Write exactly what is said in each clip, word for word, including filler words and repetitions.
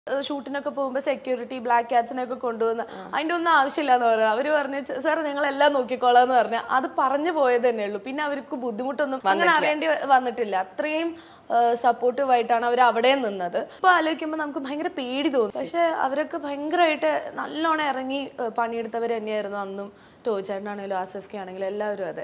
ഷൂട്ടിനൊക്കെ പോകുമ്പോൾ security black ക്യാറ്റ്സിനൊക്കെ കൊണ്ടുവന്ന് അതിൻ്റെ ഒന്നും ആവശ്യമില്ലാന്ന് പറഞ്ഞു. അവർ പറഞ്ഞു സാർ ഞങ്ങൾ എല്ലാം നോക്കിക്കോളാം എന്ന് പറഞ്ഞാൽ അത് പറഞ്ഞു പോയത് തന്നെ ഉള്ളൂ. പിന്നെ അവർക്ക് ബുദ്ധിമുട്ടൊന്നും അങ്ങനെ അറിയേണ്ടി വന്നിട്ടില്ല. അത്രയും സപ്പോർട്ടീവായിട്ടാണ് അവർ അവിടെ നിന്നത്. ഇപ്പൊ ആലോചിക്കുമ്പോൾ നമുക്ക് ഭയങ്കര പേടി തോന്നും. പക്ഷെ അവരൊക്കെ ഭയങ്കരമായിട്ട് നല്ലോണം ഇറങ്ങി പണിയെടുത്തവർ തന്നെയായിരുന്നു. അന്നും ടോയ് ചേട്ടനാണെങ്കിലും ആസിഫ്ക്ക് ആണെങ്കിലും എല്ലാവരും അതെ.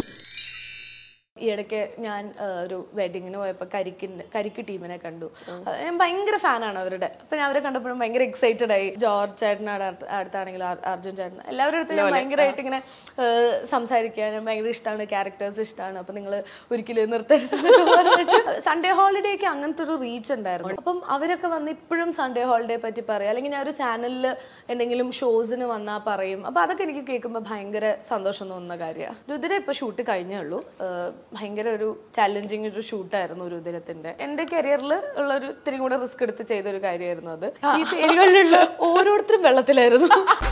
ഈ ഇടയ്ക്ക് ഞാൻ ഒരു വെഡിങ്ങിന് പോയപ്പോൾ കരിക്കിൻ്റെ കരിക്ക് ടീമിനെ കണ്ടു. ഞാൻ ഭയങ്കര ഫാനാണ് അവരുടെ. അപ്പം ഞാൻ അവരെ കണ്ടപ്പോഴും ഭയങ്കര എക്സൈറ്റഡ് ആയി. ജോർജ് ചേട്ടനാണ് അടുത്താണെങ്കിലും അർജുൻ ചേട്ടൻ എല്ലാവരുടെ അടുത്ത് ഞാൻ ഭയങ്കരമായിട്ട് ഇങ്ങനെ സംസാരിക്കാൻ ഞാൻ ഭയങ്കര ഇഷ്ടമാണ്. ക്യാരക്ടേഴ്സ് ഇഷ്ടമാണ്. അപ്പം നിങ്ങൾ ഒരിക്കലും നിർത്തരുത്. സൺഡേ ഹോളിഡേക്ക് അങ്ങനത്തെ ഒരു റീച്ച് ഉണ്ടായിരുന്നു. അപ്പം അവരൊക്കെ വന്ന് ഇപ്പോഴും സൺഡേ ഹോളിഡേ പറ്റി പറയും. അല്ലെങ്കിൽ ഞാൻ ഒരു ചാനലിൽ എന്തെങ്കിലും ഷോസിന് വന്നാൽ പറയും. അപ്പം അതൊക്കെ എനിക്ക് കേൾക്കുമ്പോൾ ഭയങ്കര സന്തോഷം തോന്നുന്ന കാര്യമാണ്. രുദ്ര ഇപ്പോൾ ഷൂട്ട് കഴിഞ്ഞേ ഉള്ളൂ. ഭയങ്കര ഒരു ചാലഞ്ചിങ് ഒരു ഷൂട്ടായിരുന്നു രുദ്രത്തിന്റെ. എന്റെ കരിയറിൽ ഉള്ള ഒരു ഇത്തിരി കൂടെ റിസ്ക് എടുത്ത് ചെയ്തൊരു കാര്യമായിരുന്നു അത്. ഈ പേരുകളിലുള്ള ഓരോരുത്തരും വെള്ളത്തിലായിരുന്നു.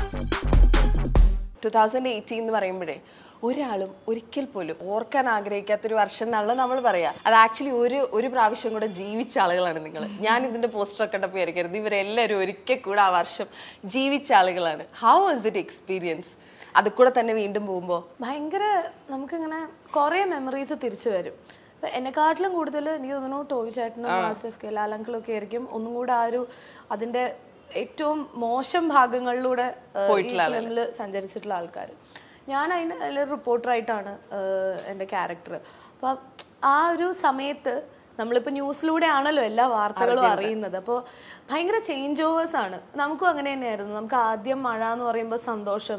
ടൂ തൗസൻഡ് എയ്റ്റീൻ എന്ന് പറയുമ്പോഴേ ഒരാളും ഒരിക്കൽ പോലും ഓർക്കാൻ ആഗ്രഹിക്കാത്തൊരു വർഷം എന്നാണല്ലോ നമ്മൾ പറയാ. അത് ആക്ച്വലി ഒരു ഒരു പ്രാവശ്യം കൂടെ ജീവിച്ച ആളുകളാണ് നിങ്ങൾ. ഞാൻ ഇതിന്റെ പോസ്റ്റർ ഒക്കെ കണ്ടപ്പോൾ വിചാരിക്കരുത് ഇവരെല്ലാവരും ഒരിക്കൽ കൂടെ ആ വർഷം ജീവിച്ച ആളുകളാണ്. How was it experience? അത് കൂടെ തന്നെ വീണ്ടും പോകുമ്പോൾ ഭയങ്കര നമുക്കിങ്ങനെ കുറേ മെമ്മറീസ് തിരിച്ചു വരും. ഇപ്പം എന്നെക്കാട്ടിലും കൂടുതൽ എനിക്ക് തോന്നുന്നു ടോയ് ചേട്ടനും ആസിഫ് ലാലങ്കളൊക്കെ ആയിരിക്കും ഒന്നും കൂടെ ആ ഒരു അതിൻ്റെ ഏറ്റവും മോശം ഭാഗങ്ങളിലൂടെ ഫിലിമിൽ സഞ്ചരിച്ചിട്ടുള്ള ആൾക്കാർ. ഞാൻ അതിന് അതിൽ റിപ്പോർട്ടറായിട്ടാണ് എൻ്റെ ക്യാരക്ടർ. അപ്പം ആ ഒരു സമയത്ത് നമ്മളിപ്പോൾ ന്യൂസിലൂടെ ആണല്ലോ എല്ലാ വാർത്തകളും അറിയുന്നത്. അപ്പോൾ ഭയങ്കര ചേഞ്ച് ഓവേഴ്സ് ആണ്. നമുക്കും അങ്ങനെ തന്നെയായിരുന്നു. നമുക്ക് ആദ്യം മഴ എന്ന് പറയുമ്പോൾ സന്തോഷം,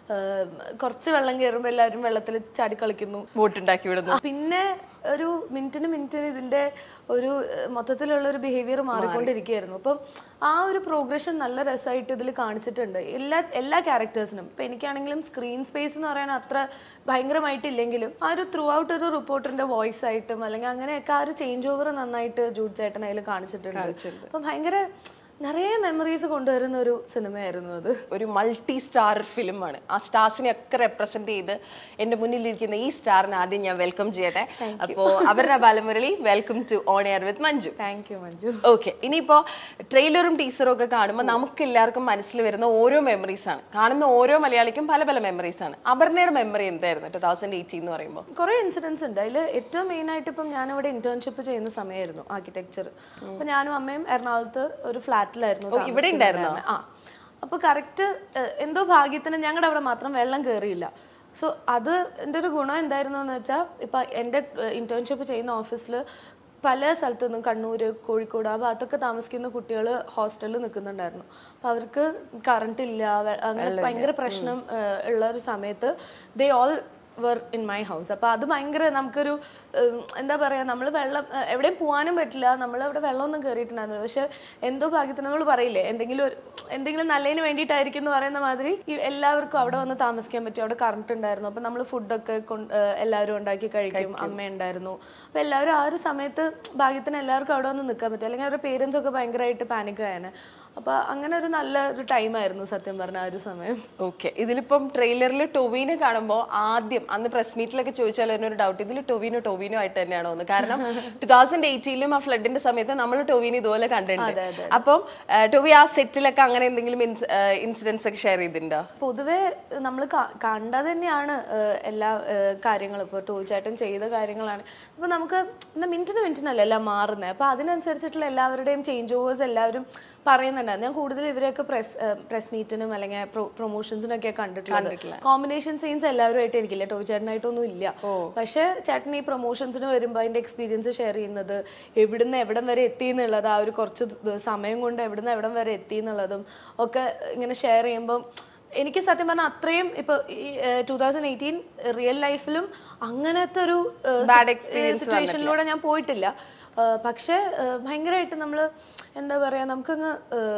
കുറച്ച് വെള്ളം കയറുമ്പോൾ എല്ലാവരും വെള്ളത്തിൽ ചാടി കളിക്കുന്നു, ബോട്ടുണ്ടാക്കി വിടുന്നു. പിന്നെ ഒരു മിനിറ്റിന് മിനിറ്റിന് ഇതിൻ്റെ ഒരു മൊത്തത്തിലുള്ള ഒരു ബിഹേവിയർ മാറിക്കൊണ്ടിരിക്കുകയായിരുന്നു. അപ്പം ആ ഒരു പ്രോഗ്രഷൻ നല്ല രസമായിട്ട് ഇതിൽ കാണിച്ചിട്ടുണ്ട് എല്ലാ എല്ലാ ക്യാരക്ടേഴ്സിനും. ഇപ്പം എനിക്കാണെങ്കിലും സ്ക്രീൻ സ്പേസ് എന്ന് പറയാൻ അത്ര ഭയങ്കരമായിട്ടില്ലെങ്കിലും ആ ഒരു ത്രൂ ഔട്ട് ഒരു റിപ്പോർട്ടറിന്റെ വോയിസ് ആയിട്ടും അല്ലെങ്കിൽ അങ്ങനെയൊക്കെ ആ ഒരു ചേഞ്ച് ഓവർ നന്നായിട്ട് ജൂഡ് ചേട്ടൻ അതിൽ കാണിച്ചിട്ടുണ്ട്. അപ്പം ഭയങ്കര നിറയെ മെമ്മറീസ് കൊണ്ടുവരുന്ന ഒരു സിനിമയായിരുന്നു അത്. ഒരു മൾട്ടി സ്റ്റാർ ഫിലിമാണ്. ആ സ്റ്റാർസിനെ ഒക്കെ റെപ്രസെന്റ് ചെയ്ത് എന്റെ മുന്നിലിരിക്കുന്ന ഈ സ്റ്റാറിനെ ആദ്യം ഞാൻ വെൽക്കം ചെയ്യട്ടെ. അപ്പോ Aparna Balamurali, welcome to on air with Manju. Thank you Manju. Okay, ഇനിയിപ്പോ ട്രെയിലറും ടീസറും ഒക്കെ കാണുമ്പോൾ നമുക്ക് എല്ലാവർക്കും മനസ്സിൽ വരുന്ന ഓരോ മെമ്മറീസ് ആണ്. കാണുന്ന ഓരോ മലയാളിക്കും പല പല മെമ്മറീസ് ആണ്. അപർണയുടെ മെമ്മറി എന്തായിരുന്നു ടൂ തൗസൻഡ് എയ്റ്റീൻ എന്ന് പറയുമ്പോൾ? കുറെ ഇൻസിഡൻസ് ഉണ്ട്. അതിൽ ഏറ്റവും മെയിൻ ആയിട്ട് ഇപ്പം ഞാനിവിടെ ഇന്റേൺഷിപ്പ് ചെയ്യുന്ന സമയമായിരുന്നു ആർക്കിടെക്ചർ. അപ്പൊ ഞാനും അമ്മയും എറണാകുളത്ത് ഒരു ഫ്ലാറ്റ് ഇവിടെ ഉണ്ടായിരുന്നു. ആ അപ്പൊ കറക്റ്റ് എന്തോ ഭാഗ്യത്തിന് ഞങ്ങളുടെ അവിടെ മാത്രം വെള്ളം കയറിയില്ല. സോ അത് എൻ്റെ ഒരു ഗുണം എന്തായിരുന്നു എന്ന് വെച്ചാൽ ഇപ്പൊ എൻ്റെ ഇന്റേൺഷിപ്പ് ചെയ്യുന്ന ഓഫീസിൽ പല സ്ഥലത്തു നിന്നും കണ്ണൂര്, കോഴിക്കോട് ആ ഭാഗത്തൊക്കെ താമസിക്കുന്ന കുട്ടികൾ ഹോസ്റ്റലിൽ നിൽക്കുന്നുണ്ടായിരുന്നു. അപ്പൊ അവർക്ക് കറണ്ട് ഇല്ല, അങ്ങനെ ഭയങ്കര പ്രശ്നം ഉള്ള ഒരു സമയത്ത് they all were in my house. അപ്പോൾ അത് ഭയങ്കര നമുക്കൊരു എന്താ പറയുക, നമ്മൾ വെള്ളം എവിടെയും പോകാനും പറ്റില്ല, നമ്മളവിടെ വെള്ളമൊന്നും കയറിയിട്ടുണ്ടായിരുന്നു. പക്ഷെ എന്തോ ഭാഗ്യത്തിന് നമ്മൾ പറയില്ലേ എന്തെങ്കിലും ഒരു എന്തെങ്കിലും നല്ലതിന് വേണ്ടിയിട്ടായിരിക്കും എന്ന് പറയുന്ന മാതിരി എല്ലാവർക്കും അവിടെ വന്ന് താമസിക്കാൻ പറ്റും. അവിടെ കറണ്ട് ഉണ്ടായിരുന്നു. അപ്പം നമ്മൾ ഫുഡൊക്കെ കൊണ്ട് എല്ലാവരും ഉണ്ടാക്കി കഴിക്കും. അമ്മ ഉണ്ടായിരുന്നു. അപ്പം എല്ലാവരും ആ ഒരു സമയത്ത് ഭാഗ്യത്തിന് എല്ലാവർക്കും അവിടെ വന്ന് നിൽക്കാൻ പറ്റും. അല്ലെങ്കിൽ അവരുടെ പേരൻസ് ഒക്കെ ഭയങ്കരമായിട്ട് പാനിക് ആയാണ്. അപ്പൊ അങ്ങനെ ഒരു നല്ല ഒരു ടൈമായിരുന്നു സത്യം പറഞ്ഞ ആ ഒരു സമയം. ഓക്കെ, ഇതിലിപ്പം ട്രെയിലറിൽ ടൊവിനെ കാണുമ്പോൾ ആദ്യം അന്ന് പ്രസ് മീറ്റിലൊക്കെ ചോദിച്ചാൽ തന്നെ ഒരു ഡൗട്ട്, ഇതിൽ ടൊവിനോ ടൊവിനോ ആയിട്ട് തന്നെയാണോ എന്ന്. കാരണം ടൂ തൗസൻഡ് എയ്റ്റീനിലും ആ ഫ്ലഡിന്റെ സമയത്ത് നമ്മൾ ടൊവിനെ ഇതുപോലെ കണ്ടിട്ടുണ്ട്. അപ്പം ടൊവി ആ സെറ്റിലൊക്കെ അങ്ങനെ എന്തെങ്കിലും ഇൻസിഡൻസ് ഒക്കെ ഷെയർ ചെയ്തിട്ടുണ്ടോ? പൊതുവെ നമ്മൾ കണ്ടത് തന്നെയാണ് എല്ലാ കാര്യങ്ങളും. ഇപ്പോൾ ടോയ് ചേട്ടൻ ചെയ്ത കാര്യങ്ങളാണ്. അപ്പൊ നമുക്ക് മിനിറ്റിന് മിനിറ്റിനല്ല എല്ലാം മാറുന്നത്. അപ്പൊ അതിനനുസരിച്ചിട്ടുള്ള എല്ലാവരുടെയും ചേഞ്ച് ഓവേഴ്സ് എല്ലാവരും പറയുന്നുണ്ടായിരുന്നു. ഞാൻ കൂടുതൽ ഇവരെയൊക്കെ പ്രസ് പ്രസ് മീറ്റിനും അല്ലെങ്കിൽ പ്രൊമോഷൻസിനൊക്കെ കണ്ടിട്ടുള്ളത്. കോമ്പിനേഷൻ സീൻസ് എല്ലാവരുമായിട്ട് എനിക്കില്ല, ടോയ് ചേട്ടനായിട്ടൊന്നും ഇല്ല. പക്ഷെ ചേട്ടൻ ഈ പ്രൊമോഷൻസിന് വരുമ്പോൾ അതിന്റെ എക്സ്പീരിയൻസ് ഷെയർ ചെയ്യുന്നത്, എവിടുന്ന് എവിടം വരെ എത്തി എന്നുള്ളത്, ആ ഒരു കുറച്ച് സമയം കൊണ്ട് എവിടുന്ന് എവിടം വരെ എത്തി എന്നുള്ളതും ഒക്കെ ഇങ്ങനെ ഷെയർ ചെയ്യുമ്പോൾ എനിക്ക് സത്യം പറഞ്ഞാൽ അത്രയും ഇപ്പൊ ടൂ തൗസൻഡ് എയ്റ്റീൻ റിയൽ ലൈഫിലും അങ്ങനത്തെ ഒരു സിറ്റുവേഷനിലൂടെ ഞാൻ പോയിട്ടില്ല. പക്ഷെ ഭയങ്കരമായിട്ട് നമ്മൾ എന്താ പറയാ, നമുക്കങ്ങ്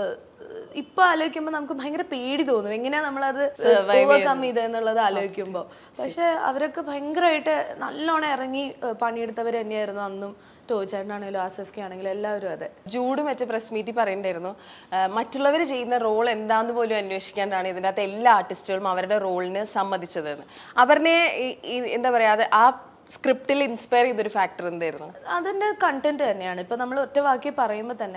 ഇപ്പൊ ആലോചിക്കുമ്പോൾ നമുക്ക് ഭയങ്കര പേടി തോന്നും എങ്ങനെയാ നമ്മളത് ഓവർകം ചെയ്ത് എന്നുള്ളത് ആലോചിക്കുമ്പോൾ. പക്ഷെ അവരൊക്കെ ഭയങ്കരമായിട്ട് നല്ലോണം ഇറങ്ങി പണിയെടുത്തവർ തന്നെയായിരുന്നു അന്നും. ടോയ് ചേട്ടനാണെങ്കിലും ആസിഫ്ക്ക് ആണെങ്കിലും എല്ലാവരും അതെ. ജൂഡ് മറ്റേ പ്രസ് മീറ്റിൽ പറയണ്ടായിരുന്നു മറ്റുള്ളവർ ചെയ്യുന്ന റോൾ എന്താന്ന് പോലും അന്വേഷിക്കാണ്ടാണ് ഇതിൻ്റെ അകത്ത് എല്ലാ ആർട്ടിസ്റ്റുകളും അവരുടെ റോളിന് സമ്മതിച്ചതെന്ന്. അവരുടെ എന്താ പറയാ, അത് ആ സ്ക്രിപ്റ്റിൽ ഇൻസ്പയർ ചെയ്തൊരു ഫാക്ടർ എന്തായിരുന്നു? അതിന്റെ കണ്ടന്റ് തന്നെയാണ്. ഇപ്പൊ നമ്മൾ ഒറ്റ വാക്കി പറയുമ്പോൾ തന്നെ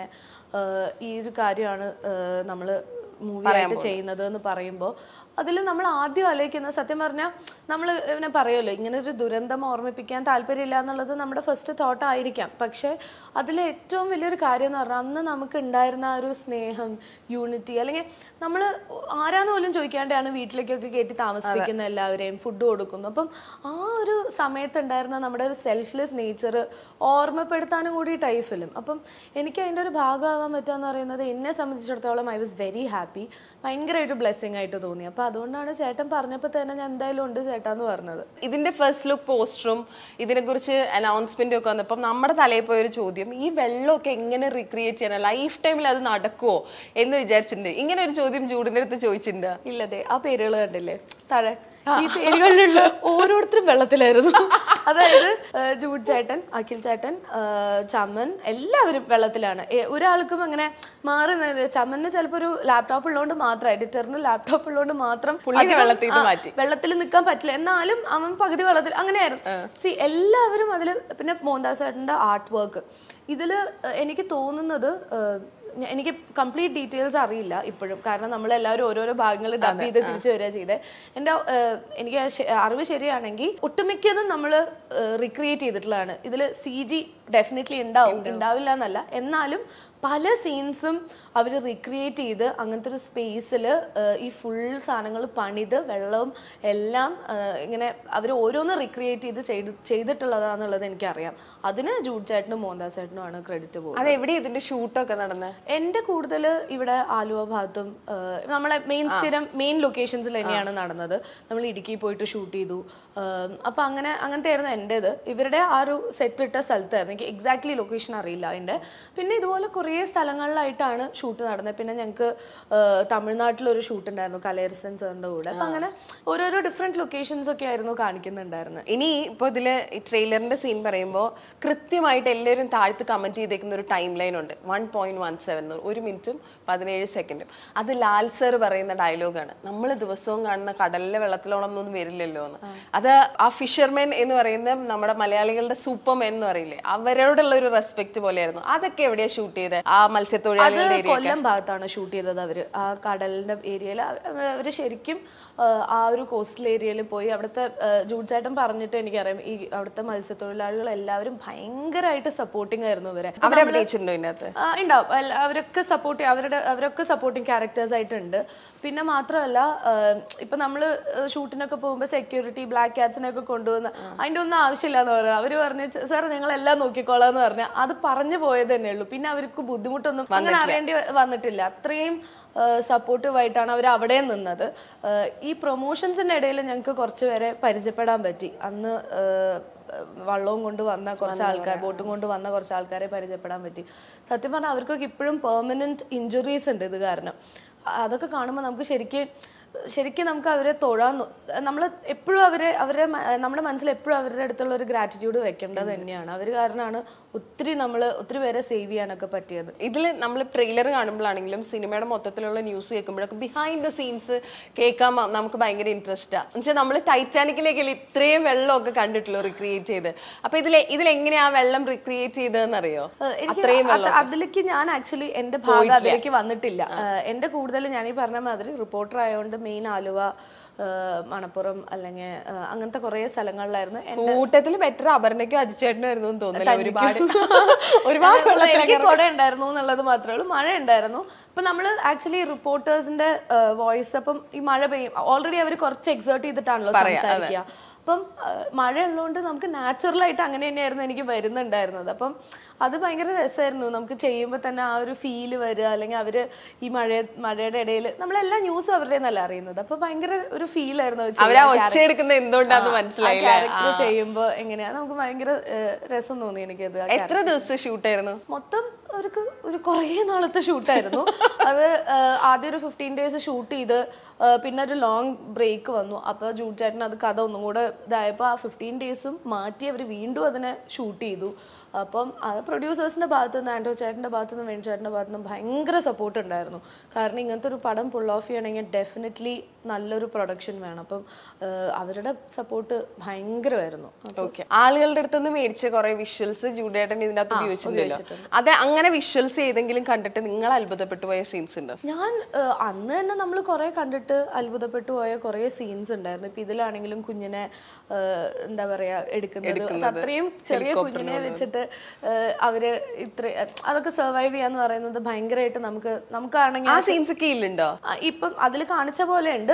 ഈ ഒരു കാര്യമാണ് നമ്മൾ മൂവി ആയിട്ട് ചെയ്യുന്നത് എന്ന് പറയുമ്പോൾ അതിൽ നമ്മൾ ആദ്യം ആലോചിക്കുന്നത് സത്യം പറഞ്ഞാൽ നമ്മൾ ഇങ്ങനെ പറയുമല്ലോ ഇങ്ങനെ ഒരു ദുരന്തം ഓർമ്മിപ്പിക്കാൻ താല്പര്യമില്ല എന്നുള്ളത് നമ്മുടെ ഫസ്റ്റ് തോട്ട് ആയിരിക്കാം. പക്ഷേ അതിൽ ഏറ്റവും വലിയൊരു കാര്യം എന്ന് പറഞ്ഞാൽ അന്ന് നമുക്ക് ഉണ്ടായിരുന്ന ആ ഒരു സ്നേഹം, യൂണിറ്റി, അല്ലെങ്കിൽ നമ്മൾ ആരാന്ന് പോലും ചോദിക്കാണ്ടാണ് വീട്ടിലേക്കൊക്കെ കയറ്റി താമസിപ്പിക്കുന്ന എല്ലാവരെയും ഫുഡ് കൊടുക്കുന്നു. അപ്പം ആ ഒരു സമയത്ത് ഉണ്ടായിരുന്ന നമ്മുടെ ഒരു സെൽഫ്ലെസ് നേച്ചർ ഓർമ്മപ്പെടുത്താനും കൂടിയിട്ടായി ഫിലിം. അപ്പം എനിക്ക് അതിൻ്റെ ഒരു ഭാഗമാവാൻ പറ്റുക എന്ന് പറയുന്നത് എന്നെ സംബന്ധിച്ചിടത്തോളം ഐ വാസ് വെരി ഹാപ്പി, ഭയങ്കരമായിട്ട് ബ്ലെസ്സിങ് ആയിട്ട് തോന്നി. അപ്പോൾ അതുകൊണ്ടാണ് ചേട്ടൻ പറഞ്ഞപ്പോൾ തന്നെ ഞാൻ എന്തായാലും ഉണ്ട് ചേട്ടാന്ന് പറഞ്ഞത്. ഇതിന്റെ ഫസ്റ്റ് ലുക്ക് പോസ്റ്ററും ഇതിനെക്കുറിച്ച് അനൗൺസ്മെന്റും ഒക്കെ വന്നപ്പം നമ്മുടെ തലയിൽ പോയൊരു ചോദ്യം, ഈ വെള്ളമൊക്കെ എങ്ങനെ റീക്രിയേറ്റ് ചെയ്യാൻ ലൈഫ് ടൈമിൽ അത് നടക്കുമോ എന്ന് വിചാരിച്ചിട്ടുണ്ട്. ഇങ്ങനെ ഒരു ചോദ്യം ജൂഡിന്റെ അടുത്ത് ചോദിച്ചിട്ടുണ്ട്. ഇല്ലതെ ആ പേരുകൾ കണ്ടില്ലേ താഴെ, ഈ പേരുകളിലുള്ള ഓരോരുത്തരും വെള്ളത്തിലായിരുന്നു. അതായത് ജൂഡ് ചേട്ടൻ, അഖിൽ ചേട്ടൻ, ചമ്മൻ, എല്ലാവരും വെള്ളത്തിലാണ്. ഒരാൾക്കും അങ്ങനെ മാറി. ചമ്മന് ചിലപ്പോ ഒരു ലാപ്ടോപ്പ് ഉള്ളതുകൊണ്ട് മാത്രം, എഡിറ്ററിന് ലാപ്ടോപ്പ് ഉള്ളതുകൊണ്ട് മാത്രം വെള്ളത്തിൽ നിൽക്കാൻ പറ്റില്ല, എന്നാലും അവൻ പകുതി വെള്ളത്തിൽ അങ്ങനെയായിരുന്നു. സി എല്ലാവരും അതില്. പിന്നെ മോഹൻദാസ് ചേട്ടന്റെ ആർട്ട് വർക്ക് ഇതില് എനിക്ക് തോന്നുന്നത്, എനിക്ക് കംപ്ലീറ്റ് ഡീറ്റെയിൽസ് അറിയില്ല ഇപ്പോഴും, കാരണം നമ്മളെല്ലാവരും ഓരോരോ ഭാഗങ്ങൾ ഡബ് ചെയ്ത് തിരിച്ചു വരിക ചെയ്തേ. എൻ്റെ എനിക്ക് അറിവ് ശരിയാണെങ്കിൽ ഒട്ടുമിക്കതും നമ്മൾ റിക്രിയേറ്റ് ചെയ്തിട്ടുള്ളതാണ്. ഇതിൽ സി ജി ഡെഫിനറ്റ്ലി ഉണ്ടാവും, ഉണ്ടാവില്ല എന്നല്ല, എന്നാലും പല സീൻസും അവർ റിക്രിയേറ്റ് ചെയ്ത് അങ്ങനത്തെ ഒരു സ്പേസിൽ ഈ ഫുൾ സാധനങ്ങൾ പണിത് വെള്ളവും എല്ലാം ഇങ്ങനെ അവർ ഓരോന്ന് റിക്രിയേറ്റ് ചെയ്ത് ചെയ്ത് ചെയ്തിട്ടുള്ളതാണെന്നുള്ളത് എനിക്കറിയാം. അതിന് ജൂഡ് ചേട്ടനും മോഹൻദാസ് ചേട്ടനും ആണ് ക്രെഡിറ്റ് പോകുന്നത്. അതെവിടെ ഇതിന്റെ ഷൂട്ടൊക്കെ നടന്നത്? എൻ്റെ കൂടുതൽ ഇവിടെ ആലുവ ഭാഗത്തും നമ്മളെ മെയിൻ സ്ഥിരം മെയിൻ ലൊക്കേഷൻസിൽ തന്നെയാണ് നടന്നത്. നമ്മൾ ഇടുക്കി പോയിട്ട് ഷൂട്ട് ചെയ്തു. അപ്പം അങ്ങനെ അങ്ങനത്തെ ആയിരുന്നു എൻ്റേത്. ഇവരുടെ ആ ഒരു സെറ്റ് ഇട്ട സ്ഥലത്തായിരുന്നു. എനിക്ക് എക്സാക്ട്ലി ലൊക്കേഷൻ അറിയില്ല അതിൻ്റെ. പിന്നെ ഇതുപോലെ കുറേ സ്ഥലങ്ങളിലായിട്ടാണ് ഷൂട്ട് നടന്നത്. പിന്നെ ഞങ്ങൾക്ക് തമിഴ്നാട്ടിലൊരു ഷൂട്ട് ഉണ്ടായിരുന്നു കലേർസൻ സാറിൻ്റെ കൂടെ. അപ്പം അങ്ങനെ ഓരോരോ ഡിഫറെൻറ്റ് ലൊക്കേഷൻസ് ഒക്കെ ആയിരുന്നു കാണിക്കുന്നുണ്ടായിരുന്നത്. ഇനി ഇപ്പോൾ ഇതിൽ ട്രെയിലറിൻ്റെ സീൻ പറയുമ്പോൾ കൃത്യമായിട്ട് എല്ലാവരും താഴ്ത്ത് കമൻറ്റ് ചെയ്തേക്കുന്ന ഒരു ടൈം ലൈൻ ഉണ്ട്. വൺ പോയിന്റ് വൺ സെവൻ ഒരു മിനിറ്റും പതിനേഴ് സെക്കൻഡും. അത് ലാൽ സർ പറയുന്ന ഡയലോഗാണ്, നമ്മൾ ദിവസവും കാണുന്ന കടലിലെ വെള്ളത്തിലോളൊന്നും വരില്ലല്ലോ എന്ന്. അത് ആ ഫിഷർമെൻ എന്ന് പറയുന്ന നമ്മുടെ മലയാളികളുടെ സൂപ്പർമെൻ എന്ന് പറയില്ലേ, അവരോടുള്ള ഒരു റെസ്പെക്ട് പോലെയായിരുന്നു. അതൊക്കെ എവിടെയാ ഷൂട്ട് ചെയ്തത്? ആ മത്സ്യത്തൊഴിലാളികളുടെ കൊല്ലം ഭാഗത്താണ് ഷൂട്ട് ചെയ്തത്. അവര് ആ കടലിന്റെ ഏരിയയിൽ അവര് ശരിക്കും ആ ഒരു കോസ്റ്റൽ ഏരിയയിൽ പോയി അവിടുത്തെ ജൂഡ് ചേട്ടൻ പറഞ്ഞിട്ട് എനിക്കറിയാം, ഈ അവിടുത്തെ മത്സ്യത്തൊഴിലാളികൾ എല്ലാവരും ഭയങ്കരമായിട്ട് സപ്പോർട്ടിങ് ആയിരുന്നു ഇവരെ. ഉണ്ടാവും, അവരൊക്കെ സപ്പോർട്ട് അവരുടെ അവരൊക്കെ സപ്പോർട്ടിങ് ക്യാരക്ടേഴ്സ് ആയിട്ടുണ്ട്. പിന്നെ മാത്രമല്ല ഇപ്പൊ നമ്മള് ഷൂട്ടിനൊക്കെ പോകുമ്പോൾ സെക്യൂരിറ്റി ബ്ലാക്ക് ക്യാറ്റ്സിനൊക്കെ കൊണ്ടുവന്ന് അതിന്റെ ഒന്നും ആവശ്യമില്ല എന്ന് പറഞ്ഞു. അവര് പറഞ്ഞു സാർ ഞങ്ങൾ എല്ലാം നോക്കിക്കോളാന്ന് പറഞ്ഞ അത് പറഞ്ഞു പോയത് തന്നെ ഉള്ളൂ. പിന്നെ അവർക്ക് ബുദ്ധിമുട്ടൊന്നും അങ്ങനെ അറിയേണ്ടി വന്നിട്ടില്ല. അത്രയും സപ്പോർട്ടീവായിട്ടാണ് അവർ അവിടെ നിന്നത്. ഈ പ്രൊമോഷൻസിന്റെ ഇടയിൽ ഞങ്ങൾക്ക് കുറച്ച് പേരെ പരിചയപ്പെടാൻ പറ്റി. അന്ന് വള്ളവും കൊണ്ട് വന്ന കുറച്ച് ആൾക്കാർ, ബോട്ടും കൊണ്ട് വന്ന കുറച്ച് ആൾക്കാരെ പരിചയപ്പെടാൻ പറ്റി. സത്യം പറഞ്ഞാൽ അവർക്കൊക്കെ ഇപ്പോഴും പെർമനന്റ് ഇഞ്ചുറീസ് ഉണ്ട് ഇത് കാരണം. അതൊക്കെ കാണുമ്പോൾ നമുക്ക് ശരിക്കും ശരിക്കും നമുക്ക് അവരെ തൊഴാൻ, നമ്മൾ എപ്പോഴും അവരെ അവരെ നമ്മുടെ മനസ്സിൽ എപ്പോഴും അവരുടെ അടുത്തുള്ള ഒരു ഗ്രാറ്റിറ്റ്യൂഡ് വെക്കേണ്ടത് തന്നെയാണ്. അവർ കാരണമാണ് ഒത്തിരി നമ്മൾ ഒത്തിരി പേരെ സേവ് ചെയ്യാനൊക്കെ പറ്റിയത്. ഇതിൽ നമ്മൾ ട്രെയിലർ കാണുമ്പോഴാണെങ്കിലും സിനിമയുടെ മൊത്തത്തിലുള്ള ന്യൂസ് കേൾക്കുമ്പോഴൊക്കെ ബിഹൈൻഡ് ദ സീൻസ് കേൾക്കാൻ നമുക്ക് ഭയങ്കര ഇൻട്രസ്റ്റാണ്. എന്നുവെച്ചാൽ നമ്മൾ ടൈറ്റാനിക്കിലേക്ക് ഇത്രയും വെള്ളമൊക്കെ കണ്ടിട്ടുള്ളൂ റിക്രിയേറ്റ് ചെയ്ത്. അപ്പൊ ഇതിൽ ഇതിലെങ്ങനെയാ വെള്ളം റിക്രിയേറ്റ് ചെയ്തതെന്ന് അറിയോ? അതിലേക്ക് ഞാൻ ആക്ച്വലി എന്റെ ഭാഗം അതിലേക്ക് വന്നിട്ടില്ല. എന്റെ കൂടുതൽ ഞാൻ ഈ പറഞ്ഞ മാതിരി റിപ്പോർട്ടർ ആയതുകൊണ്ട് മെയിൻ ആലുവ, മണപ്പുറം അല്ലെങ്കിൽ അങ്ങനത്തെ കുറെ സ്ഥലങ്ങളിലായിരുന്നു. കൂട്ടത്തിൽ ബെറ്റർ അപർണയ്ക്കും അജിച്ചേട്ടനായിരുന്നു തോന്നുന്നില്ല. ഒരുപാട് ഒരുപാട് എനിക്ക് കുട ഉണ്ടായിരുന്നു എന്നുള്ളത് മാത്രമേ ഉള്ളൂ. മഴ ഉണ്ടായിരുന്നു. അപ്പൊ നമ്മള് ആക്ച്വലി റിപ്പോർട്ടേഴ്സിന്റെ വോയിസ്, അപ്പം ഈ മഴ പെയ്യും ഓൾറെഡി അവർ കുറച്ച് എക്സേർട്ട് ചെയ്തിട്ടാണല്ലോ സംസാരിക്കുക. അപ്പം മഴ ഉള്ളതുകൊണ്ട് നമുക്ക് നാച്ചുറൽ ആയിട്ട് അങ്ങനെ തന്നെയായിരുന്നു എനിക്ക് വരുന്നുണ്ടായിരുന്നത്. അപ്പം അത് ഭയങ്കര രസമായിരുന്നു. നമുക്ക് ചെയ്യുമ്പോൾ തന്നെ ആ ഒരു ഫീല് വരിക, അല്ലെങ്കിൽ അവര് ഈ മഴ മഴയുടെ ഇടയിൽ നമ്മളെല്ലാ ന്യൂസും അവരുടെ നിന്നല്ല അറിയുന്നത്. അപ്പൊ ഭയങ്കര ഒരു ഫീൽ ആയിരുന്നു ചെയ്യുമ്പോ. എങ്ങനെയാ നമുക്ക് ഭയങ്കര രസം തോന്നി എനിക്കത്. എത്ര ദിവസം ഷൂട്ടായിരുന്നു? മൊത്തം ഒരു ഒരു കുറേ നാളത്തെ ഷൂട്ടായിരുന്നു. അത് ആദ്യം ഒരു ഫിഫ്റ്റീൻ ഡേയ്സ് ഷൂട്ട് ചെയ്ത് പിന്നെ ഒരു ലോങ് ബ്രേക്ക് വന്നു. അപ്പൊ ജൂഡ് ചേട്ടൻ അത് കഥ ഒന്നും കൂടെ ഇതായപ്പോൾ ആ ഫിഫ്റ്റീൻ ഡേയ്സും മാറ്റി അവർ വീണ്ടും അതിനെ ഷൂട്ട് ചെയ്തു. അപ്പം അത് പ്രൊഡ്യൂസേഴ്സിൻ്റെ ഭാഗത്തു നിന്ന് ആൻഡ്രോ ചേട്ടൻ്റെ ഭാഗത്തു നിന്നും വേണു ചേട്ടൻ്റെ ഭാഗത്തു നിന്നും ഭയങ്കര സപ്പോർട്ട് ഉണ്ടായിരുന്നു. കാരണം ഇങ്ങനത്തെ ഒരു പടം പുൾ ഓഫ് ചെയ്യണമെങ്കിൽ ഡെഫിനറ്റ്ലി നല്ലൊരു പ്രൊഡക്ഷൻ വേണം. അപ്പം അവരുടെ സപ്പോർട്ട് ഭയങ്കരമായിരുന്നു. ഓക്കെ, ആളുകളുടെ അടുത്ത് നിന്ന് മേടിച്ച കുറെ വിഷ്വൽസ് ജൂഡേട്ടൻ ഇതിനകത്ത് ഉപയോഗിച്ചിട്ടുണ്ടല്ലോ. അതെ, അങ്ങനെ വിഷ്വൽസ് ഏതെങ്കിലും കണ്ടിട്ട് നിങ്ങൾ അത്ഭുതപ്പെട്ടു പോയ സീൻസ് ഉണ്ടോ? ഞാൻ അന്ന് തന്നെ നമ്മൾ കുറെ കണ്ടിട്ട് അത്ഭുതപ്പെട്ടു പോയ കുറെ സീൻസ് ഉണ്ടായിരുന്നു. ഇപ്പൊ ഇതിലാണെങ്കിലും കുഞ്ഞിനെ എന്താ പറയാ എടുക്കുന്നത്, അത്രയും ചെറിയ കുഞ്ഞിനെ വെച്ചിട്ട് അവര് ഇത്ര അതൊക്കെ സർവൈവ് ചെയ്യാന്ന് പറയുന്നത് ഭയങ്കരമായിട്ട് നമുക്ക് നമുക്കാണെങ്കിൽ ആ സീൻസ് ഒക്കെ ഇല്ലുണ്ടോ? ഇപ്പം അതിൽ കാണിച്ച പോലെ ഉണ്ട്.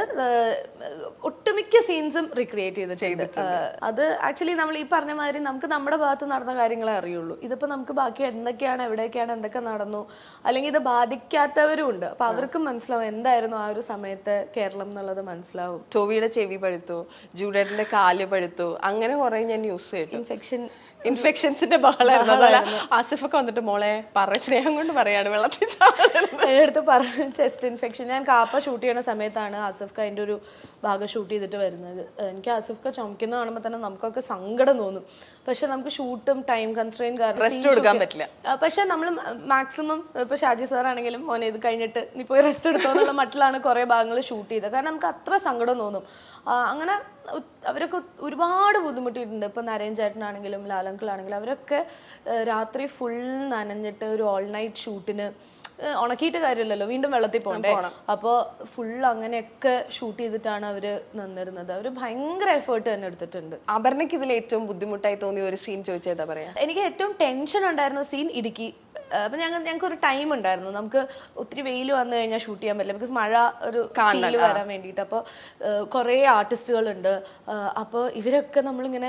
ഒട്ടുമിക്ക സീൻസും റിക്രിയേറ്റ് ചെയ്തിട്ടുണ്ട്. അത് ആക്ച്വലി നമ്മൾ ഈ പറഞ്ഞ മാതിരി നമുക്ക് നമ്മുടെ ഭാഗത്ത് നടന്ന കാര്യങ്ങളെ അറിയുള്ളൂ. ഇതിപ്പോ നമുക്ക് ബാക്കി എന്തൊക്കെയാണ് എവിടെയൊക്കെയാണ് എന്തൊക്കെ നടന്നു അല്ലെങ്കിൽ ഇത് ബാധിക്കാത്തവരും ഉണ്ട്. അപ്പൊ അവർക്കും മനസ്സിലാവും എന്തായിരുന്നു ആ ഒരു സമയത്ത് കേരളം എന്നുള്ളത് മനസ്സിലാവും. ടോവിയുടെ ചെവി പഴുത്തു, ജൂഡേട്ടന്റെ കാല് പഴുത്തു, അങ്ങനെ കുറെ ഞാൻ ന്യൂസ് കേട്ടു. ഇൻഫെക്ഷൻ ഇൻഫെക്ഷൻസിന്റെ ബഹളായിരുന്നു. അതുപോലെ ആസിഫൊക്കെ വന്നിട്ട് മോളെ പറ സ്നേഹം കൊണ്ട് പറയാണ് വെള്ളത്തിൽ എടുത്ത് പറഞ്ഞു ചെസ്റ്റ് ഇൻഫെക്ഷൻ. ഞാൻ കാപ്പ ഷൂട്ട് ചെയ്യുന്ന സമയത്താണ് ആസിഫ്ക്ക് അതിൻ്റെ ഒരു ഭാഗം ഷൂട്ട് ചെയ്തിട്ട് വരുന്നത്. എനിക്ക് ആസിഫ്ക്ക് ചുമക്കുന്ന കാണുമ്പോൾ തന്നെ നമുക്കൊക്കെ സങ്കടം തോന്നും. പക്ഷെ നമുക്ക് ഷൂട്ടും ടൈം കൺസ്ട്രെയിൻ കാരണം പറ്റില്ല. പക്ഷെ നമ്മൾ മാക്സിമം ഇപ്പൊ ഷാജി സാർ ആണെങ്കിലും മോനെ ഇത് കഴിഞ്ഞിട്ട് നീ പോയി റെസ്റ്റ് എടുത്തോ എന്നുള്ള മട്ടിലാണ് കുറെ ഭാഗങ്ങൾ ഷൂട്ട് ചെയ്തത്. കാരണം നമുക്ക് അത്ര സങ്കടം തോന്നും. അങ്ങനെ അവരൊക്കെ ഒരുപാട് ബുദ്ധിമുട്ടിയിട്ടുണ്ട്. ഇപ്പൊ നരേൻ ചേട്ടനാണെങ്കിലും ലാലങ്കിളാണെങ്കിലും അവരൊക്കെ രാത്രി ഫുൾ നനഞ്ഞിട്ട് ഒരു ഓൾ നൈറ്റ് ഷൂട്ടിന് ഉണക്കിയിട്ട് കാര്യമില്ലല്ലോ, വീണ്ടും വെള്ളത്തിൽ പോകണ്ടേ. അപ്പോൾ ഫുൾ അങ്ങനെയൊക്കെ ഷൂട്ട് ചെയ്തിട്ടാണ് അവര് നിന്നിരുന്നത്. അവര് ഭയങ്കര എഫേർട്ട് തന്നെ എടുത്തിട്ടുണ്ട്. അപർണയ്ക്ക് ഇതിൽ ഏറ്റവും ബുദ്ധിമുട്ടായി തോന്നിയ ഒരു സീൻ ചോദിച്ചാ പറയാ? എനിക്ക് ഏറ്റവും ടെൻഷൻ ഉണ്ടായിരുന്ന സീൻ ഇടുക്കി. അപ്പൊ ഞങ്ങൾ ഞങ്ങൾക്ക് ഒരു ടൈം ഉണ്ടായിരുന്നു. നമുക്ക് ഒത്തിരി വെയിൽ വന്നു കഴിഞ്ഞാൽ ഷൂട്ട് ചെയ്യാൻ പറ്റില്ല, ബിക്കോസ് മഴ ഒരു ഫീല് വരാൻ വേണ്ടിയിട്ട്. അപ്പോൾ കുറേ ആർട്ടിസ്റ്റുകളുണ്ട്. അപ്പോൾ ഇവരൊക്കെ നമ്മളിങ്ങനെ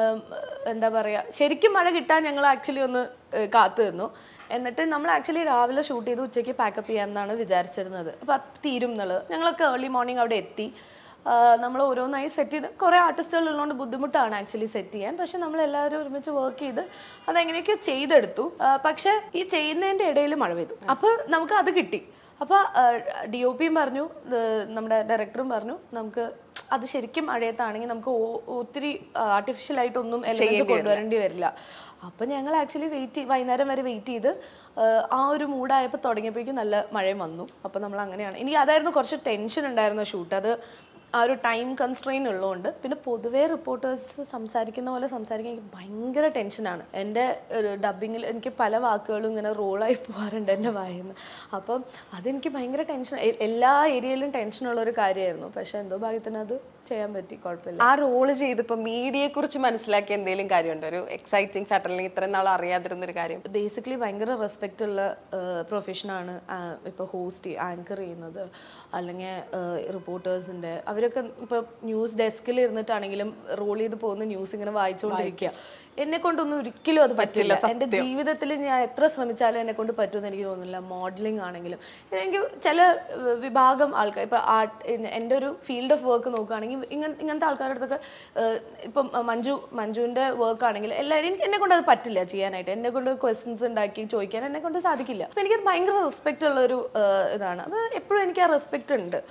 എന്താ പറയാ, ശരിക്കും മഴ കിട്ടാൻ ഞങ്ങൾ ആക്ച്വലി ഒന്ന് കാത്തു നിന്നു. എന്നിട്ട് നമ്മൾ ആക്ച്വലി രാവിലെ ഷൂട്ട് ചെയ്ത് ഉച്ചയ്ക്ക് പാക്കപ്പ് ചെയ്യാമെന്നാണ് വിചാരിച്ചിരുന്നത്. അപ്പോൾ അത് തീരും എന്നുള്ളത്. ഞങ്ങളൊക്കെ ഏർലി മോർണിംഗ് അവിടെ എത്തി. നമ്മൾ ഓരോന്നായി സെറ്റ് ചെയ്ത് കുറേ ആർട്ടിസ്റ്റുകൾ ഉള്ളതുകൊണ്ട് ബുദ്ധിമുട്ടാണ് ആക്ച്വലി സെറ്റ് ചെയ്യാൻ. പക്ഷെ നമ്മൾ എല്ലാവരും ഒരുമിച്ച് വർക്ക് ചെയ്ത് അതെങ്ങനെയൊക്കെയോ ചെയ്തെടുത്തു. പക്ഷെ ഈ ചെയ്യുന്നതിൻ്റെ ഇടയിൽ മഴ പെയ്തു. അപ്പോൾ നമുക്ക് അത് കിട്ടി. അപ്പോൾ ഡി ഒ പിയും പറഞ്ഞു, നമ്മുടെ ഡയറക്ടറും പറഞ്ഞു, നമുക്ക് അത് ശരിക്കും മഴയത്താണെങ്കിൽ നമുക്ക് ഒത്തിരി ആർട്ടിഫിഷ്യൽ ആയിട്ടൊന്നും എലമെന്റ്സ് കൊണ്ടുവരേണ്ടി വരില്ല. അപ്പം ഞങ്ങൾ ആക്ച്വലി വെയിറ്റ് വൈകുന്നേരം വരെ വെയിറ്റ് ചെയ്ത് ആ ഒരു മൂഡായപ്പോൾ തുടങ്ങിയപ്പോഴേക്കും നല്ല മഴയും വന്നു. അപ്പം നമ്മൾ അങ്ങനെയാണ്. എനിക്ക് അതായിരുന്നു കുറച്ച് ടെൻഷൻ ഉണ്ടായിരുന്ന ഷൂട്ട്. അത് ആ ഒരു ടൈം കൺസ്ട്രെയിൻ ഉള്ളതുകൊണ്ട്. പിന്നെ പൊതുവേ റിപ്പോർട്ടേഴ്സ് സംസാരിക്കുന്ന പോലെ സംസാരിക്കാൻ എനിക്ക് ഭയങ്കര ടെൻഷനാണ്. എൻ്റെ ഡബ്ബിങ്ങിൽ എനിക്ക് പല വാക്കുകളും ഇങ്ങനെ റോളായി പോകാറുണ്ട് എൻ്റെ വായിന്ന്. അപ്പം അതെനിക്ക് ഭയങ്കര ടെൻഷൻ, എല്ലാ ഏരിയയിലും ടെൻഷനുള്ള ഒരു കാര്യമായിരുന്നു. പക്ഷെ എന്തോ ഭാഗ്യത്തിന് അത് ചെയ്യാൻ പറ്റി, കുഴപ്പമില്ല. ആ റോള് ചെയ്തപ്പോൾ മീഡിയയെ കുറിച്ച് മനസ്സിലാക്കിയ എന്തെങ്കിലും കാര്യമുണ്ടോ? ഒരു എക്സൈറ്റിംഗ് ഫാക്ടർ അല്ലെങ്കിൽ ഇത്രയും നാൾ അറിയാതിരുന്നൊരു കാര്യം? ബേസിക്കലി ഭയങ്കര റെസ്പെക്റ്റ് ഉള്ള പ്രൊഫഷനാണ് ഇപ്പോൾ ഹോസ്റ്റ് ആങ്കർ ചെയ്യുന്നത്, അല്ലെങ്കിൽ റിപ്പോർട്ടേഴ്സിൻ്റെ. അവരൊക്കെ ഇപ്പോൾ ന്യൂസ് ഡെസ്കിൽ ഇരുന്നിട്ടാണെങ്കിലും റോൾ ചെയ്ത് പോകുന്ന ന്യൂസ് ഇങ്ങനെ വായിച്ചുകൊണ്ടിരിക്കുക. എന്നെ കൊണ്ടൊന്നും ഒരിക്കലും അത് പറ്റില്ല. എൻ്റെ ജീവിതത്തിൽ ഞാൻ എത്ര ശ്രമിച്ചാലും എന്നെ കൊണ്ട് പറ്റുമെന്ന് എനിക്ക് തോന്നുന്നില്ല. മോഡലിംഗ് ആണെങ്കിലും എനിക്ക് ചില വിഭാഗം ആൾക്കാർ, ഇപ്പം ആർട്ട്, എൻ്റെ ഒരു ഫീൽഡ് ഓഫ് വർക്ക് നോക്കുകയാണെങ്കിൽ ഇങ്ങനെ ഇങ്ങനത്തെ ആൾക്കാരുടെ അടുത്തൊക്കെ ഇപ്പം മഞ്ജു മഞ്ജുവിൻ്റെ വർക്ക് ആണെങ്കിൽ എല്ലാവരും എനിക്ക് എന്നെ കൊണ്ട് അത് പറ്റില്ല ചെയ്യാനായിട്ട്. എന്നെ കൊണ്ട് ക്വസ്റ്റ്യൻസ് ഉണ്ടാക്കി ചോദിക്കാൻ എന്നെ കൊണ്ട് സാധിക്കില്ല. അപ്പം എനിക്കത് ഭയങ്കര റെസ്പെക്റ്റ് ഉള്ളൊരു ഇതാണ്. അപ്പോൾ എപ്പോഴും എനിക്ക് ആ റെസ്പെക്റ്റ് ഉണ്ട്.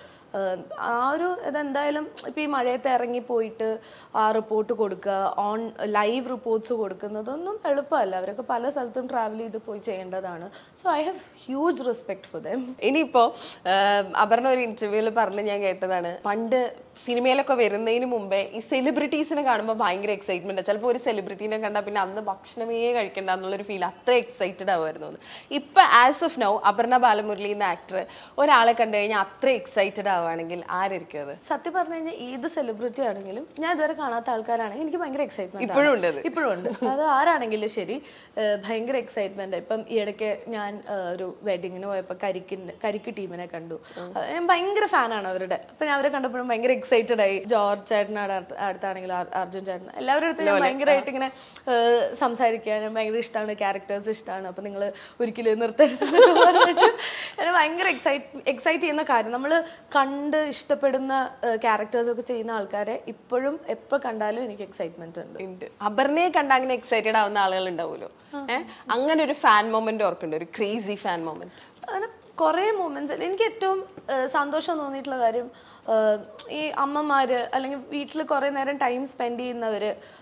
ആ ഒരു ഇതെന്തായാലും ഇപ്പം ഈ മഴയത്ത് ഇറങ്ങി പോയിട്ട് ആ റിപ്പോർട്ട് കൊടുക്കുക, ഓൺ ലൈവ് റിപ്പോർട്ട്സ് കൊടുക്കുന്നതൊന്നും എളുപ്പമല്ല. അവരൊക്കെ പല സ്ഥലത്തും ട്രാവൽ ചെയ്ത് പോയി ചെയ്യേണ്ടതാണ്. So I have huge respect for them. ഇനിയിപ്പോൾ അപർണ ഒരു ഇന്റർവ്യൂവിൽ പറഞ്ഞ് ഞാൻ കേട്ടതാണ്, പണ്ട് സിനിമയിലൊക്കെ വരുന്നതിന് മുമ്പേ ഈ സെലിബ്രിറ്റീസിനെ കാണുമ്പോൾ ഭയങ്കര എക്സൈറ്റ്മെന്റ്. ചിലപ്പോൾ ഒരു സെലിബ്രിറ്റീനെ കണ്ടാൽ പിന്നെ അന്ന് ഭക്ഷണമേ കഴിക്കണ്ട എന്നുള്ളൊരു ഫീൽ, അത്ര എക്സൈറ്റഡ് ആവുമായിരുന്നു. ഇപ്പൊ as of now Aparna Balamurali എന്ന ആക്ടർ ഒരാളെ കണ്ടു കഴിഞ്ഞാൽ അത്ര എക്സൈറ്റഡ് ആവുകയാണെങ്കിൽ ആരായിരിക്കും അത്? സത്യം പറഞ്ഞു കഴിഞ്ഞാൽ ഏത് സെലിബ്രിറ്റി ആണെങ്കിലും, ഞാൻ ഇതുവരെ കാണാത്ത ആൾക്കാരാണെങ്കിൽ എനിക്ക് ഭയങ്കര എക്സൈറ്റ്മെന്റ് ഇപ്പോഴും ഉണ്ട്. ഇപ്പോഴും ഉണ്ട്. അത് ആരാണെങ്കിലും ശരി, ഭയങ്കര എക്സൈറ്റ്മെന്റ്. ഇപ്പം ഈ ഇടയ്ക്ക് ഞാൻ ഒരു വെഡിങ്ങിന് പോയപ്പോൾ കരിക്കിന് കരിക്ക് ടീമിനെ കണ്ടു. ഞാൻ ഭയങ്കര ഫാനാണ് അവരുടെ. അപ്പൊ ഞാൻ അവരെ കണ്ടപ്പോഴും ഭയങ്കര എക്സൈറ്റഡ് ആയി. ജോർജ് ചേട്ടനാണ് അടുത്താണെങ്കിലും അർജുൻ ചേട്ടൻ, എല്ലാവരും അടുത്ത് ഞാൻ ഭയങ്കരമായിട്ട് ഇങ്ങനെ സംസാരിക്കാൻ ഭയങ്കര ഇഷ്ടമാണ്. ക്യാരക്ടേഴ്സ് ഇഷ്ടമാണ്. അപ്പൊ നിങ്ങൾ ഒരിക്കലും നിർത്തരുത് പറഞ്ഞിട്ട് എന്നെ ഭയങ്കര എക്സൈറ്റ് എക്സൈറ്റ് ചെയ്യുന്ന കാര്യം, നമ്മൾ കണ്ട് ഇഷ്ടപ്പെടുന്ന ക്യാരക്ടേഴ്സ് ഒക്കെ ചെയ്യുന്ന ആൾക്കാരെ ഇപ്പോഴും എപ്പോൾ കണ്ടാലും എനിക്ക് എക്സൈറ്റ്മെന്റ് ഉണ്ട്. അപർണയെ കണ്ട അങ്ങനെ എക്സൈറ്റഡ് ആവുന്ന ആളുകൾ ഉണ്ടാവുമല്ലോ, അങ്ങനെ ഒരു ഫാൻ മൊമെന്റ് ഓർക്കുന്നുണ്ട്, ഒരു ക്രേസി ഫാൻ മൊമെന്റ്? അങ്ങനെ കുറേ മൊമെന്റ്സ്. എനിക്ക് ഏറ്റവും സന്തോഷം തോന്നിയിട്ടുള്ള കാര്യം, ഈ അമ്മമാര് അല്ലെങ്കിൽ വീട്ടിൽ കുറേ നേരം ടൈം സ്പെൻഡ് ചെയ്യുന്നവര്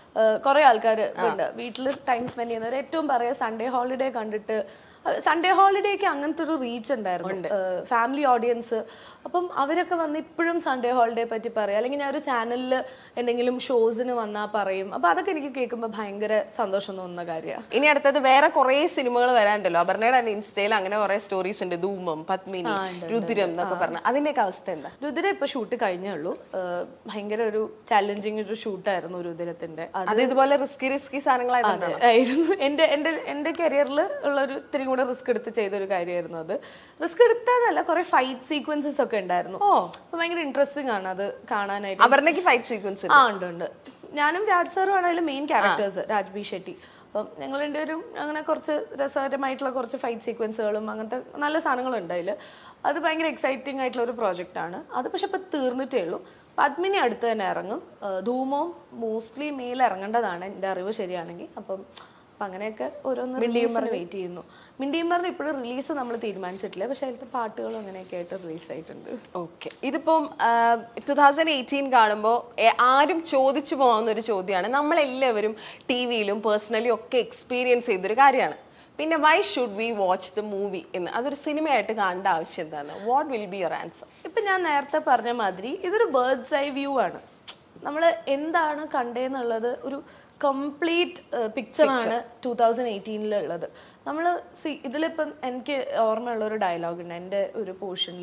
കുറെ ആൾക്കാർ ഉണ്ട് വീട്ടിൽ ടൈം സ്പെൻഡ് ചെയ്യുന്നവർ. ഏറ്റവും പറയാ സൺഡേ ഹോളിഡേ കണ്ടിട്ട്, സൺഡേ ഹോളിഡേക്ക് അങ്ങനത്തെ ഒരു റീച്ച് ഉണ്ടായിരുന്നു, ഫാമിലി ഓഡിയൻസ്. അപ്പം അവരൊക്കെ വന്ന് ഇപ്പോഴും സൺഡേ ഹോളിഡേ പറ്റി പറയും, അല്ലെങ്കിൽ ഞാൻ ഒരു ചാനലിൽ എന്തെങ്കിലും ഷോസിന് വന്നാൽ പറയും. അപ്പൊ അതൊക്കെ എനിക്ക് കേൾക്കുമ്പോൾ ഭയങ്കര സന്തോഷം തോന്നുന്ന കാര്യമാണ്. ഇനി അടുത്തത് വേറെ കുറെ സിനിമകൾ വരാണ്ടല്ലോ. അപർണയുടെ ഇൻസ്റ്റയിൽ അങ്ങനെ കുറെ സ്റ്റോറീസ് ഉണ്ട്, ധൂമം, പത്മിനി, രുദ്രം എന്നൊക്കെ പറഞ്ഞ. അതിന്റെയൊക്കെ അവസ്ഥ എന്താ? രുദ്രം ഇപ്പൊ ഷൂട്ട് കഴിഞ്ഞേ ഉള്ളൂ. ഭയങ്കര ഒരു ചാലഞ്ചിങ് ഒരു ഷൂട്ടായിരുന്നു രുദ്രത്തിന്റെ. അത് ഇതുപോലെ റിസ്കി റിസ്കി സാധനങ്ങളായിരുന്നു. എന്റെ എന്റെ എന്റെ കരിയറിൽ ഉള്ള ഒരു ഇത്തിരി കൂടെ റിസ്ക് എടുത്ത് ചെയ്തൊരു കാര്യമായിരുന്നു അത്. റിസ്ക് എടുത്തതല്ല, കുറെ ഫൈറ്റ് സീക്വൻസസ് ഒക്കെ ഉണ്ടായിരുന്നു. ഓ, അപ്പൊ ഭയങ്കര ഇൻട്രസ്റ്റിംഗ് ആണ് അത് കാണാനായിട്ട്. അപർണയ്ക്ക് ഫൈറ്റ് സീക്വൻസ്? ആ ഉണ്ട് ഉണ്ട്. ഞാനും രാജ് സാറും ആണ് അതിൽ main characters, Raj B Shetty. അപ്പം ഞങ്ങൾ രണ്ടുപേരും അങ്ങനെ കുറച്ച് രസകരമായിട്ടുള്ള കുറച്ച് ഫൈറ്റ് സീക്വൻസുകളും അങ്ങനത്തെ നല്ല സാധനങ്ങളുണ്ട് അതിൽ. അത് ഭയങ്കര എക്സൈറ്റിംഗ് ആയിട്ടുള്ള ഒരു പ്രോജക്റ്റാണ് അത്. പക്ഷെ ഇപ്പം തീർന്നിട്ടേ ഉള്ളൂ. പത്മിനി അടുത്ത് തന്നെ ഇറങ്ങും. ധൂമോ മോസ്റ്റ്ലി മെയിൽ ഇറങ്ങേണ്ടതാണ് എൻ്റെ അറിവ് ശരിയാണെങ്കിൽ. അപ്പം അപ്പം അങ്ങനെയൊക്കെ ഓരോന്ന് റിലീസിന് വെയിറ്റ് ചെയ്യുന്നു. മിണ്ടിയും പറഞ്ഞ് ഇപ്പോഴും റിലീസ് നമ്മൾ തീരുമാനിച്ചിട്ടില്ല, പക്ഷെ അതിലത്തെ പാട്ടുകളും അങ്ങനെയൊക്കെ ആയിട്ട് റിലീസ് ആയിട്ടുണ്ട്. ഓക്കെ, ഇതിപ്പം ടു തൗസൻഡ് എയ്റ്റീൻ കാണുമ്പോൾ ആരും ചോദിച്ചു പോകുന്ന ഒരു ചോദ്യമാണ്. നമ്മളെല്ലാവരും ടി വിയിലും പേഴ്സണലി ഒക്കെ എക്സ്പീരിയൻസ് ചെയ്തൊരു കാര്യമാണ്. പിന്നെ why should we watch the movie എന്ന്, അതൊരു സിനിമയായിട്ട് കാണേണ്ട ആവശ്യം എന്താണ്? What will be your answer? ഇപ്പം ഞാൻ നേരത്തെ പറഞ്ഞ മാതിരി ഇതൊരു ബേർഡ്സ് ഐ വ്യൂ ആണ്. നമ്മൾ എന്താണ് കണ്ടേന്നുള്ളത് ഒരു കംപ്ലീറ്റ് പിക്ചറാണ് ടൂ തൗസൻഡ് എയ്റ്റീനിലുള്ളത്. നമ്മൾ സി ഇതിലിപ്പം എനിക്ക് ഓർമ്മയുള്ള ഒരു ഡയലോഗ് ഉണ്ട് എൻ്റെ ഒരു പോർഷനിൽ.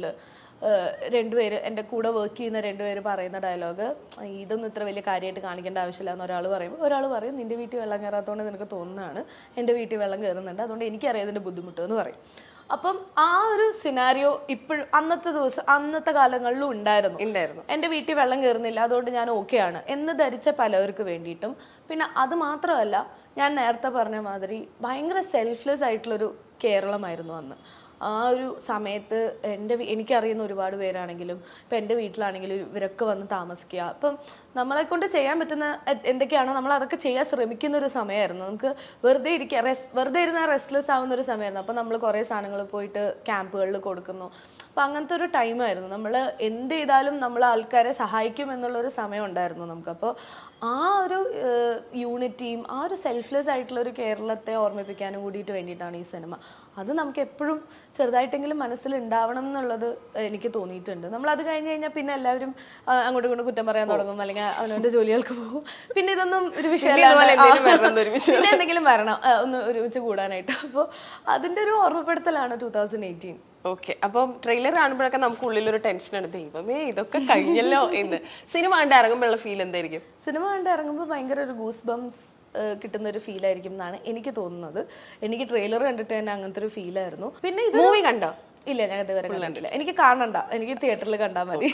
രണ്ടുപേര് എൻ്റെ കൂടെ വർക്ക് ചെയ്യുന്ന രണ്ടുപേര് പറയുന്ന ഡയലോഗ്, ഇതൊന്നും ഇത്ര വലിയ കാര്യമായിട്ട് കാണിക്കേണ്ട ആവശ്യമില്ല എന്ന് ഒരാൾ പറയുമ്പോൾ ഒരാൾ പറയും, നിൻ്റെ വീട്ടിൽ വെള്ളം കയറാത്തതുകൊണ്ട് നിനക്ക് തോന്നുന്നതാണ്, എൻ്റെ വീട്ടിൽ വെള്ളം കയറുന്നുണ്ട്, അതുകൊണ്ട് എനിക്കറിയാം ഇതിൻ്റെ ബുദ്ധിമുട്ട് എന്ന് പറയും. അപ്പം ആ ഒരു സിനാരിയോ ഇപ്പോഴും അന്നത്തെ ദിവസം അന്നത്തെ കാലങ്ങളിലും ഉണ്ടായിരുന്നു ഉണ്ടായിരുന്നു എൻ്റെ വീട്ടിൽ വെള്ളം കയറുന്നില്ല അതുകൊണ്ട് ഞാൻ ഓക്കെയാണ് എന്ന് ധരിച്ച പലവർക്ക് വേണ്ടിയിട്ടും. പിന്നെ അത് മാത്രമല്ല, ഞാൻ നേരത്തെ പറഞ്ഞ മാതിരി ഭയങ്കര സെൽഫ്ലെസ് ആയിട്ടുള്ളൊരു കേരളമായിരുന്നു അന്ന്. ആ ഒരു സമയത്ത് എൻ്റെ എനിക്കറിയുന്ന ഒരുപാട് പേരാണെങ്കിലും ഇപ്പം എൻ്റെ വീട്ടിലാണെങ്കിലും ഇവരൊക്കെ വന്ന് താമസിക്കുക. അപ്പം നമ്മളെ കൊണ്ട് ചെയ്യാൻ പറ്റുന്ന എന്തൊക്കെയാണോ നമ്മൾ അതൊക്കെ ചെയ്യാൻ ശ്രമിക്കുന്ന ഒരു സമയമായിരുന്നു. നമുക്ക് വെറുതെ ഇരിക്കുക, റെസ് വെറുതെ ഇരുന്നാൽ റെസ്റ്റ്ലെസ് ആവുന്ന ഒരു സമയമായിരുന്നു. അപ്പം നമ്മൾ കുറേ സാധനങ്ങൾ പോയിട്ട് ക്യാമ്പുകളിൽ കൊടുക്കുന്നു. അപ്പം അങ്ങനത്തെ ഒരു ടൈമായിരുന്നു. നമ്മൾ എന്ത് ചെയ്താലും നമ്മൾ ആൾക്കാരെ സഹായിക്കും എന്നുള്ളൊരു സമയം ഉണ്ടായിരുന്നു നമുക്ക്. അപ്പോൾ ആ ഒരു യൂണിറ്റിയും ആ ഒരു സെൽഫ്ലെസ് ആയിട്ടുള്ള ഒരു കേരളത്തെ ഓർമ്മിപ്പിക്കാനും കൂടിയിട്ട് വേണ്ടിയിട്ടാണ് ഈ സിനിമ. അത് നമുക്ക് എപ്പോഴും ചെറുതായിട്ടെങ്കിലും മനസ്സിൽ ഉണ്ടാവണം എന്നുള്ളത് എനിക്ക് തോന്നിയിട്ടുണ്ട്. നമ്മൾ അത് കഴിഞ്ഞ് കഴിഞ്ഞാൽ പിന്നെ എല്ലാവരും അങ്ങോട്ടും ഇങ്ങോട്ടും കുറ്റം പറയാൻ തുടങ്ങും, അല്ലെങ്കിൽ അവനവൻ്റെ ജോലികൾക്ക് പോകും. പിന്നെ ഇതൊന്നും ഒരു വിഷയമല്ല, പിന്നെ എന്തെങ്കിലും വരണം ഒന്ന് ഒരുമിച്ച് കൂടാനായിട്ട്. അപ്പോൾ അതിൻ്റെ ഒരു ഓർമ്മപ്പെടുത്തലാണ് ടൂ തൗസൻഡ് എയ്റ്റീൻ. ഓക്കെ, അപ്പം ട്രെയിലർ കാണുമ്പോഴൊക്കെ നമുക്ക് ഉള്ളിലൊരു ടെൻഷനാണ്, ദൈവമേ ഇതൊക്കെ കഴിഞ്ഞല്ലോ എന്ന്. സിനിമ കണ്ട് ഇറങ്ങുമ്പോഴുള്ള ഫീൽ എന്തായിരിക്കും? സിനിമ കണ്ട് ഇറങ്ങുമ്പോൾ ഭയങ്കര ഒരു ഗൂസ് ബംസ് കിട്ടുന്ന ഒരു ഫീൽ ആയിരിക്കും എന്നാണ് എനിക്ക് തോന്നുന്നത്. എനിക്ക് ട്രെയിലർ കണ്ടിട്ട് തന്നെ അങ്ങനത്തെ ഒരു ഫീലായിരുന്നു. പിന്നെ ഇത് മൂവി കണ്ടോ? ഇല്ല, ഞാൻ ഇതുവരെ കണ്ടിട്ടില്ല. എനിക്ക് കാണണ്ട, എനിക്ക് തിയേറ്ററിൽ കണ്ടാൽ മതി.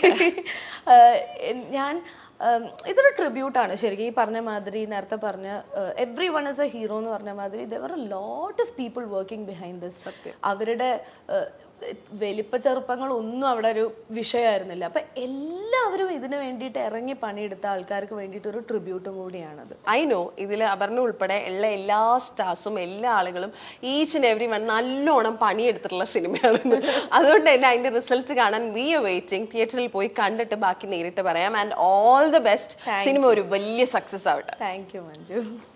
ഞാൻ ഇതൊരു ട്രിബ്യൂട്ടാണ് ശരിക്കും. ഈ പറഞ്ഞ മാതിരി നേരത്തെ പറഞ്ഞ everyone is a hero എന്ന് പറഞ്ഞ മാതിരി there were a lot of people working behind this. സത്യം, അവരുടെ വലിപ്പ ചെറുപ്പങ്ങളൊന്നും അവിടെ ഒരു വിഷയമായിരുന്നില്ല. അപ്പം എല്ലാവരും ഇതിന് വേണ്ടിയിട്ട് ഇറങ്ങി പണിയെടുത്ത ആൾക്കാർക്ക് വേണ്ടിയിട്ട് ഒരു ട്രിബ്യൂട്ടും കൂടിയാണത്. ഐ നോ ഇതിൽ അപർണ ഉൾപ്പെടെ ഉള്ള എല്ലാ സ്റ്റാർസും എല്ലാ ആളുകളും ഈച്ച് ആൻഡ് എവറി വൺ നല്ലോണം പണിയെടുത്തിട്ടുള്ള സിനിമയാണ്. അതുകൊണ്ട് തന്നെ അതിന്റെ റിസൾട്ട് കാണാൻ വി ആർ വെയിറ്റിംഗ്. തിയേറ്ററിൽ പോയി കണ്ടിട്ട് ബാക്കി നേരിട്ട് പറയാം. And all the best. സിനിമ ഒരു വലിയ സക്സസ് ആവട്ടെ. Thank you Manju.